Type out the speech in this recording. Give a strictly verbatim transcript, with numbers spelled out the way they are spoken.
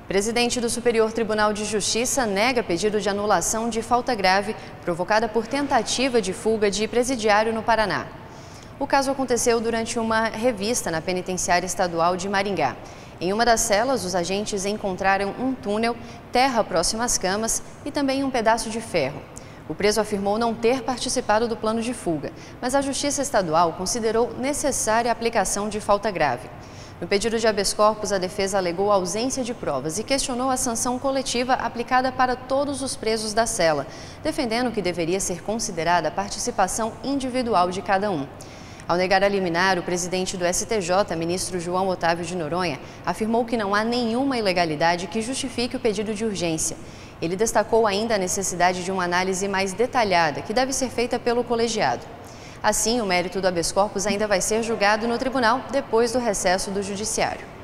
Presidente do Superior Tribunal de Justiça nega pedido de anulação de falta grave provocada por tentativa de fuga de presidiário no Paraná. O caso aconteceu durante uma revista na Penitenciária Estadual de Maringá. Em uma das celas, os agentes encontraram um túnel, terra próxima às camas e também um pedaço de ferro. O preso afirmou não ter participado do plano de fuga, mas a Justiça Estadual considerou necessária a aplicação de falta grave. No pedido de habeas corpus, a defesa alegou ausência de provas e questionou a sanção coletiva aplicada para todos os presos da cela, defendendo que deveria ser considerada a participação individual de cada um. Ao negar a liminar, o presidente do S T J, ministro João Otávio de Noronha, afirmou que não há nenhuma ilegalidade que justifique o pedido de urgência. Ele destacou ainda a necessidade de uma análise mais detalhada, que deve ser feita pelo colegiado. Assim, o mérito do habeas corpus ainda vai ser julgado no tribunal depois do recesso do judiciário.